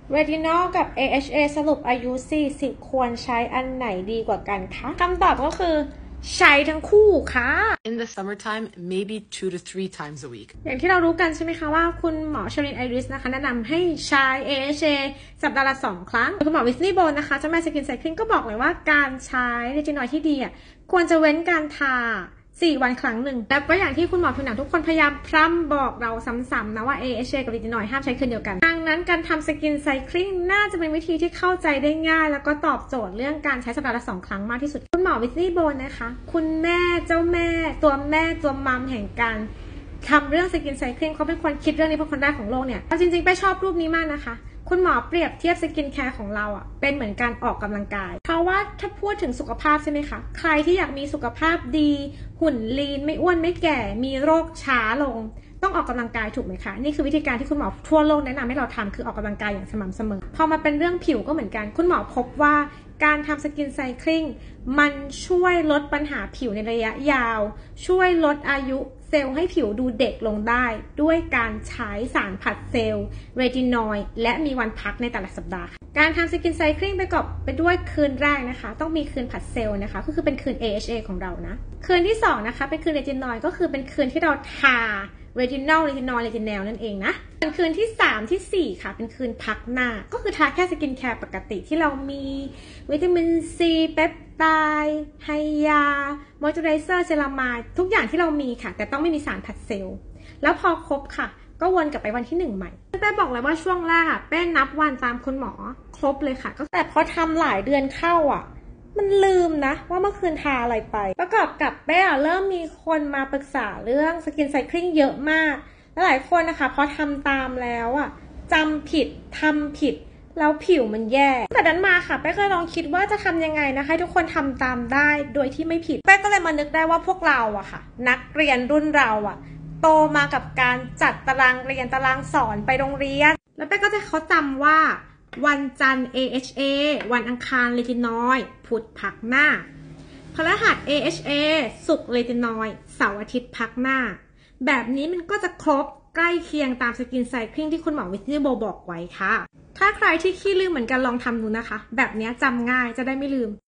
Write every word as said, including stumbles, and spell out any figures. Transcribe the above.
Retinol กับ เอ เอช เอ สรุปอายุ สี่สิบ ควรใช้อันไหนดีกว่ากันคะคำตอบก็คือใช้ทั้งคู่ค่ะ In the summertime, maybe two to three times a week. อย่างที่เรารู้กันใช่ไหมคะว่าคุณหมอชลินไอริสนะคะแนะนำให้ใช้ เอ เอช เอ สัปดาห์ละสองครั้งคุณหมอวิสนีย์โบนนะคะเจ้าแม่สกินไซคลิงก็บอกเลยว่าการใช้เรตินอยด์ที่ดีอ่ะควรจะเว้นการทาสี่วันครั้งหนึ่งแล้วก็อย่างที่คุณหมอผิวหนังทุกคนพยายามพร่ำบอกเราซ้ำๆนะว่า เอ เอช เอ กับเรตินอยด์ห้ามใช้คืนเดียวกันดังนั้นการทำสกินไซคลิงน่าจะเป็นวิธีที่เข้าใจได้ง่ายแล้วก็ตอบโจทย์เรื่องการใช้สัปดาห์ละสองครั้งมากที่สุดคุณหมอวิสนีย์โบนนะคะคุณแม่เจ้าแม่ตัวแม่ตัวมัมแห่งการทำเรื่องสกินไซคลิงเขาเป็นคนคิดเรื่องนี้เป็นคนแรกของโลกเนี่ยจริงๆไปชอบรูปนี้มากนะคะคุณหมอเปรียบเทียบสกินแคร์ของเราอ่ะเป็นเหมือนการออกกำลังกายเพราะว่าถ้าพูดถึงสุขภาพใช่ไหมคะใครที่อยากมีสุขภาพดีหุ่นลีนไม่อ้วนไม่แก่มีโรคช้าลงต้องออกกำลังกายถูกไหมคะนี่คือวิธีการที่คุณหมอทั่วโลกแนะนำให้เราทำคือออกกำลังกายอย่างสม่ำเสมอพอมาเป็นเรื่องผิวก็เหมือนกันคุณหมอพบว่าการทำสกินไซคลิงมันช่วยลดปัญหาผิวในระยะยาวช่วยลดอายุเซลล์ให้ผิวดูเด็กลงได้ด้วยการใช้สารผัดเซลล์เรตินอยด์และมีวันพักในแต่ละสัปดาห์การทำสกินไซคลิงไปกับไปด้วยคืนแรกนะคะต้องมีคืนผัดเซลล์นะคะก็คือเป็นคืน เอ เอช เอ ของเรานะคืนที่สองนะคะเป็นคืนเรตินอยด์ก็คือเป็นคืนที่เราทาเรตินอลเรตินอยด์เรตินแนลนั่นเองนะเป็นคืนที่สามที่สี่ค่ะเป็นคืนพักหน้าก็คือทาแค่สกินแคร์ปกติที่เรามีวิตามินซีเปปไทด์ไฮยามอยเจอไรเซอร์เซรามายทุกอย่างที่เรามีค่ะแต่ต้องไม่มีสารผัดเซลล์แล้วพอครบค่ะก็วนกลับไปวันที่หนึ่งใหม่เป้บอกเลยว่าช่วงแรกเป้นับวันตามคุณหมอครบเลยค่ะก็แต่พอทำหลายเดือนเข้าอ่ะมันลืมนะว่าเมื่อคืนทาอะไรไปประกอบกับเป้เริ่มมีคนมาปรึกษาเรื่องสกินไซคลิงเยอะมากและหลายคนนะคะพอทำตามแล้วอ่ะจำผิดทำผิดแล้วผิวมันแย่แต่นั้นมาค่ะเป้เคยลองคิดว่าจะทำยังไงนะคะให้ทุกคนทำตามได้โดยที่ไม่ผิดเป้ก็เลยมานึกได้ว่าพวกเราอะค่ะนักเรียนรุ่นเราอะโตมากับการจัดตารางเรียนตารางสอนไปโรงเรียนแล้วเป้ก็จะเขาจำว่าวันจันทร์ เอ เอช เอ วันอังคารเรตินอยด์พุธพักหน้าพฤหัส เอ เอช เอ ศุกร์เรตินอยด์เสาร์อาทิตย์พักหน้าแบบนี้มันก็จะครบใกล้เคียงตามสกินไซคลิงที่คุณหมอวิสนีย์โบบอกไว้ค่ะถ้าใครที่ขี้ลืมเหมือนกันลองทำดูนะคะแบบนี้จำง่ายจะได้ไม่ลืม